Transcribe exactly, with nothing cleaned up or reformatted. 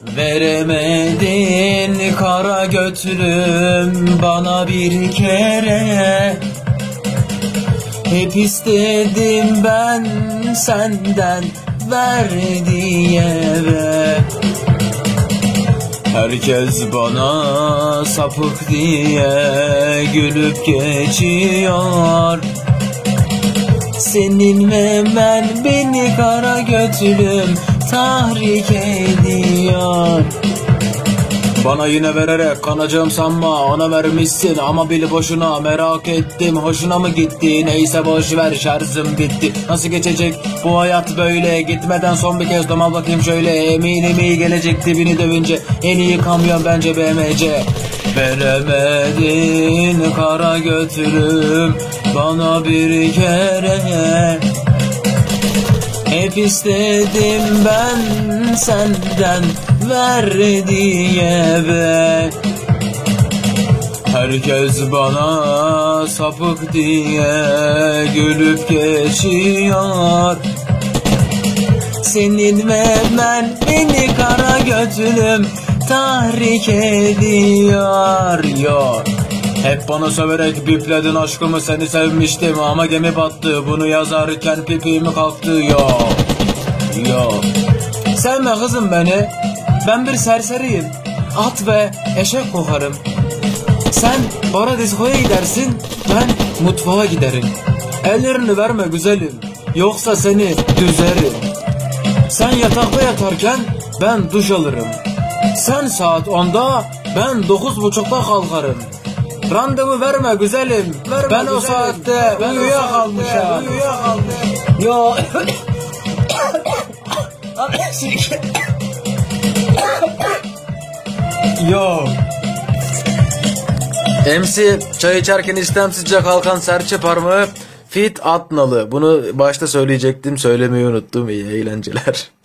Veremedin kara götürüm bana bir kere. Hep istedim ben senden, ver diye ver. Herkes bana sapık diye gülüp geçiyor. Senin ve ben beni kara götürüm tahrik ediyor. Bana yine vererek kanacağım sanma, ona vermişsin ama bili boşuna. Merak ettim hoşuna mı gitti, neyse boş ver, şarjım bitti. Nasıl geçecek bu hayat böyle, gitmeden son bir kez doma bakayım şöyle. Eminim iyi gelecek dibini dövünce, en iyi kamyon bence B M C. Veremedin kara götürüm bana bir kere. Hep istedim ben senden, ver diye ver. Herkes bana sapık diye gülüp geçiyor. Senin ve ben beni kara götürüm tahrik ediyor. Yo. Hep bana söverek bipledin aşkımı, seni sevmiştim ama gemi battı. Bunu yazarken pipimi kalktı. Yo. Yo. Sevme kızım beni, ben bir serseriyim, at ve eşek kokarım. Sen bara diskoya gidersin, ben mutfağa giderim. Ellerini verme güzelim, yoksa seni düzerim. Sen yatakta yatarken ben duş alırım. Sen saat onda, ben dokuz buçukta kalkarım. Randevu verme güzelim, verme ben güzelim. O saatte ben uyuyakalmışım. Yo. Yo. M C çay içerken istemsizce kalkan serçe parmağı fit at nalı. Bunu başta söyleyecektim, söylemeyi unuttum. İyi eğlenceler.